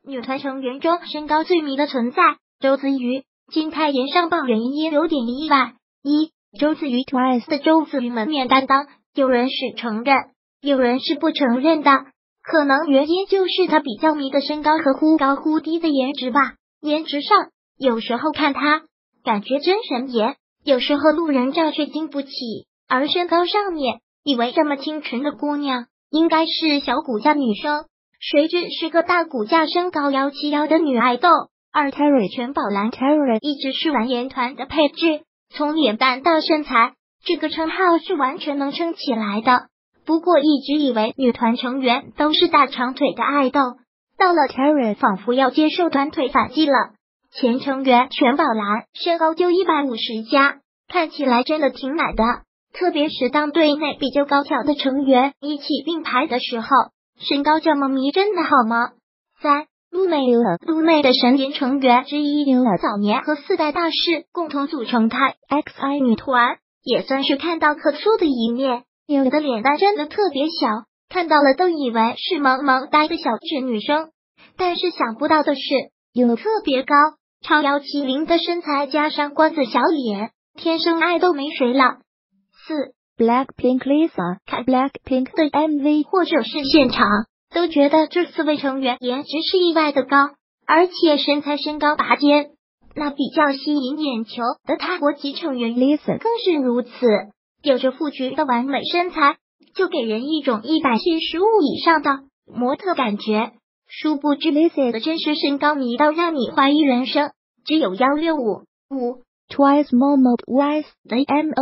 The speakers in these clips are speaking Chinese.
女团成员中身高最迷的存在，周子瑜。金泰妍上榜原因有点意外。一，周子瑜 Twice 的周子瑜门面担当，有人是承认，有人是不承认的。可能原因就是他比较迷的身高和忽高忽低的颜值吧。颜值上，有时候看他感觉真神颜，有时候路人甲却经不起。而身高上面，以为这么清纯的姑娘应该是小骨架女生，谁知是个大骨架身高171的女爱豆。而 Terry 全宝蓝 Terry 一直是完颜团的配置，从脸蛋到身材，这个称号是完全能撑起来的。不过一直以为女团成员都是大长腿的爱豆，到了 Terry 仿佛要接受短腿反击了。前成员全宝蓝身高就150加，看起来真的挺奶的，特别是当队内比较高挑的成员一起并排的时候，身高这么迷真的好吗？三，陆妹陆妹的神颜成员之一，早年和4代大师共同组成泰 XI 女团，也算是看到可塑的一面。有的脸蛋真的特别小，看到了都以为是萌萌呆的小智女生，但是想不到的是，有特别高，超170的身材加上瓜子小脸，天生爱豆没谁了。四 Blackpink Lisa 看 Blackpink 的 MV 或者是现场，都觉得这4位成员颜值是意外的高，而且身高拔尖。那比较吸引眼球的泰国籍成员 Lisa 更是如此，有着腹肌的完美身材，就给人一种175以上的模特感觉。殊不知 Lisa 的真实身高迷到让你怀疑人生，只有165。五 Twice Momo Twice 的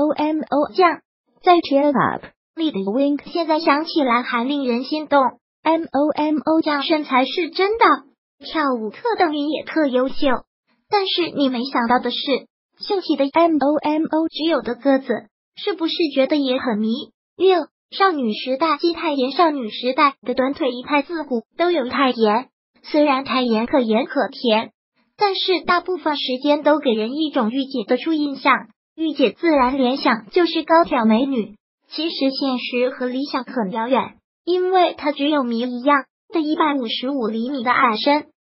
MOMO 酱在 Cheer Up 里的 Wink 现在想起来还令人心动。MOMO 酱身材是真的，跳舞特等于也特优秀，但是你没想到的是，秀起的 MOMO 只有的个子，是不是觉得也很迷？六少女时代金泰妍少女时代的短腿一派自古都有泰妍，虽然泰妍可盐可甜，但是大部分时间都给人一种御姐的初印象，御姐自然联想就是高挑美女，其实现实和理想很遥远，因为她只有谜一样的155厘米的矮身，